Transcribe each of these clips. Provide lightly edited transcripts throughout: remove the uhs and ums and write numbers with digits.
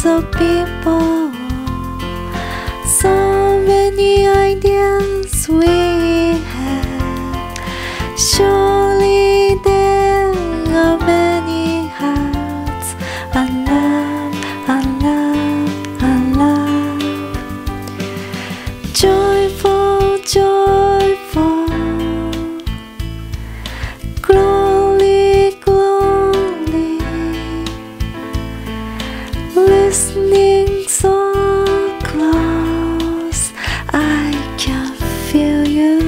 of people, so many ideas we have. Surely there are many hearts unloved, unloved, unloved. Joyful, joyful, glory, glory, listening so close, I can feel you.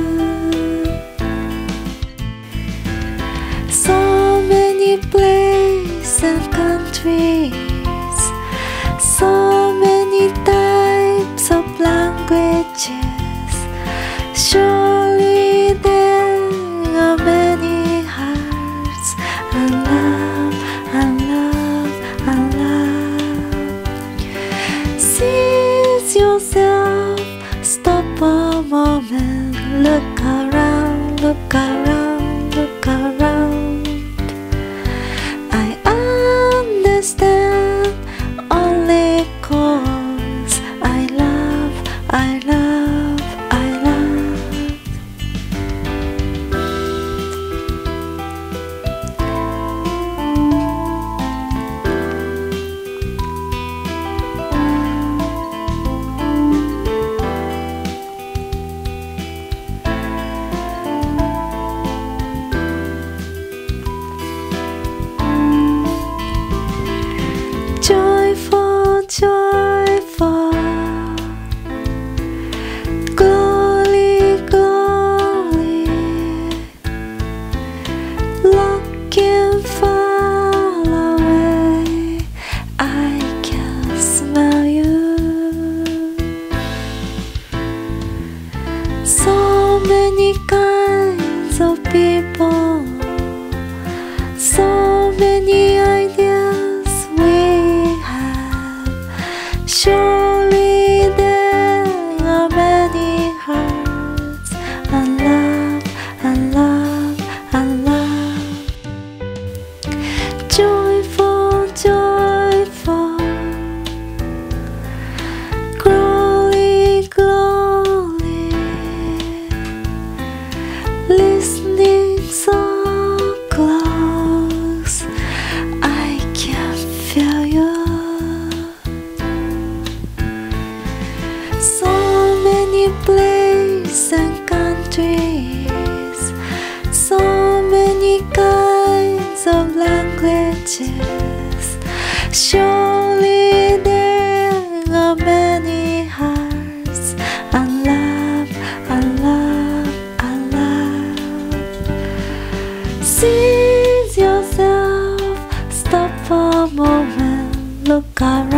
So many places and countries, so many types of languages. Surely there are many hearts unloved, unloved, unloved. Seize yourself, stop a moment, look around, look around, look around. I understand only 'cause I love, I love, I love. Joyful, joyful, glory, glory, looking far away, I can smell you. So many kinds of people, so many ideas we have. Surely there are many hearts unloved, unloved, unloved. Joyful, joyful, glory, glory, listening so close, I can feel you. So many places and countries, so many kinds of languages. Surely there are many hearts unloved, unloved, unloved. Seize yourself, stop for a moment, look around.